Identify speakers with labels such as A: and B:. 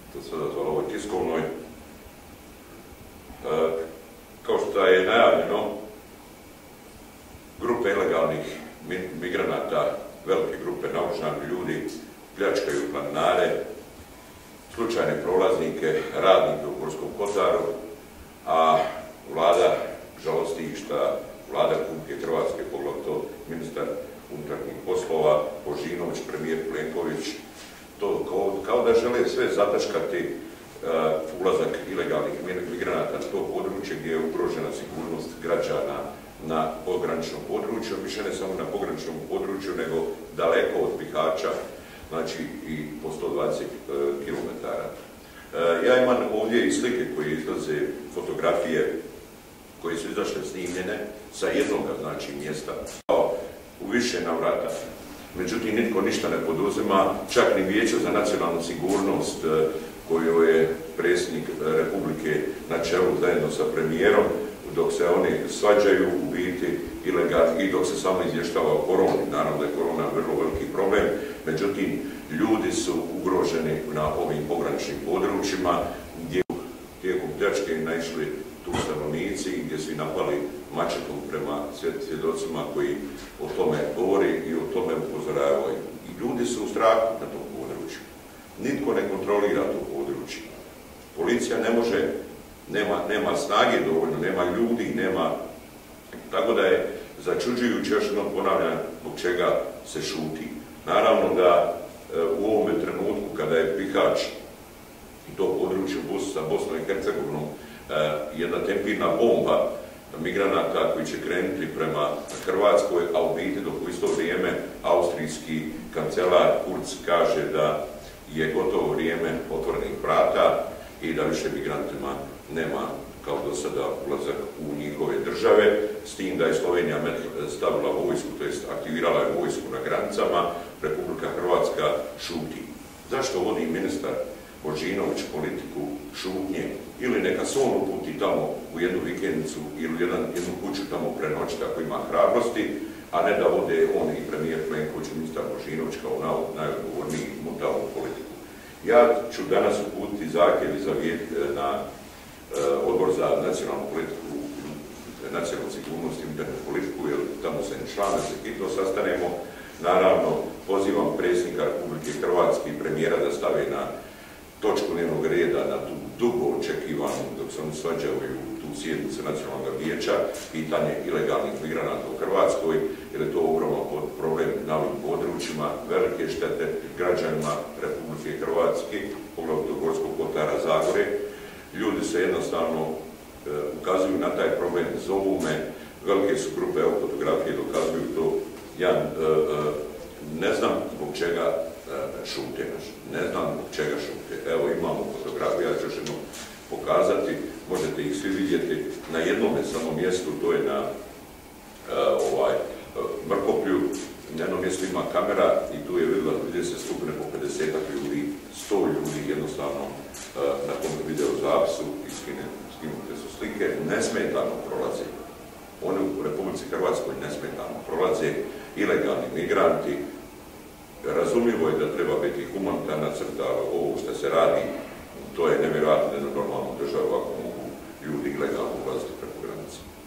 A: to se odazvalo ovoj tiskovnoj. Kao što je najavljeno, grupe ilegalnih migranata, velike grupe naoružanih ljudi, pljačkaju planinare, slučajne prolaznike, radnike u Gorskom kotaru, a vlada žalosti šta vlada Republike Hrvatske, poglavito ministar unutarnjih poslova, Božinović, premijer Plenković, to kao da žele sve zataškati ulazak ilegalnih migranata na to područje gdje je ugrožena sigurnost građana na pograničnom području, više ne samo na pograničnom području, nego daleko od Bihaća, znači i po 120 km. Ja imam ovdje i slike koje izlaze, fotografije koje su izašle snimljene sa jednog, znači, mjesta u više navrata. Međutim, nitko ništa ne poduzima, čak ni Vijeće za nacionalnu sigurnost koju je predsjednik Republike na čelu zajedno sa premijerom, dok se oni svađaju u biti ilegalni i dok se samo izvještava o koroni. Naravno da je korona vrlo veliki problem, međutim, ljudi su ugroženi na ovim pograničnim područjima gdje tijekom pljačke naišli tu stanovnici gdje su i napali mačetom prema svjedocima koji o tome govori i o tome upozoravaju. I ljudi su u strahu na tom području. Nitko ne kontrolira to područje. Policija ne može, nema snage dovoljno, nema ljudi, nema... Tako da je začuđujuće, još jednom ponavljam, zbog čega se šuti. Naravno da u ovome trenutku kada je Bihać i to područje sa Bosnom i Hercegovinom jedna tempirna bomba migranata koji će krenuti prema Hrvatskoj, a u biti dok u isto vrijeme austrijski kancelar Kurz kaže da je gotovo vrijeme otvorenih vrata i da više migrantima nema kao do sada ulazak u njihove države, s tim da je Slovenija stavila vojsku, to jest aktivirala je vojsku na granicama, Republika Hrvatska šuti. Zašto vodi ministar Božinović politiku šutnje? Ili neka se on uputi tamo u jednu vikendicu ili jednu kuću tamo prenoćiti ako ima hrabrosti, a ne da vode on i premijer Plenković i ministar Božinović kao najodgovorniji mutalnu politiku. Ja ću danas uputiti zahtjev na Odbor za nacionalnu politiku, nacionalnu sigurnost i unutarnju politiku, jer tamo se član, da se hitno sastanemo. Naravno, pozivam predsjednika Republike Hrvatske i premijera da stave na točku dnevnog reda, na tu dugo očekivanu, dok se oni svađaju tu sjednicu nacionalnog vijeća, pitanje ilegalnih migranata u Hrvatskoj, jer je to ogroman problem na ovim područjima, velike štete građanima Republike Hrvatske, poglavito Gorskog kotara, Zagore. Ljudi se jednostavno ukazuju na taj problem, zovu me, velike su grupe, evo fotografije dokazuju to. Ja ne znam zbog čega šute, ne znam zbog čega šute. Evo imamo fotografije, ja ću još jednom pokazati, možete ih svi vidjeti na jednome samo mjestu, to je na Mrkoplju, na jednom mjestu ima kamera i tu je vidjeti se skupine po 50-ak ljudi, 100 ljudi jednostavno na tom videozapisu i skinute su slike, nesmetano prolaze. Oni u Republici Hrvatskoj nesmetano prolaze, ilegalni migranti. Razumljivo je da treba biti humanitarna crta, ovo što se radi, to je nevjerojatno, da je normalno država ako mogu ljudi ilegalno ulaziti preko granice.